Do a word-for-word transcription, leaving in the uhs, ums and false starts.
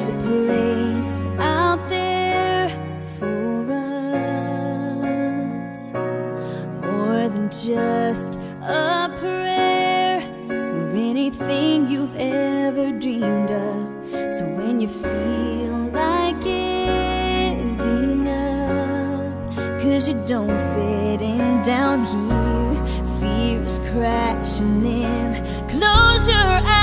there's a place out there for us, more than just a prayer or anything you've ever dreamed of. So when you feel like giving up, 'cause you don't fit in down here, fear is crashing in. Close your eyes.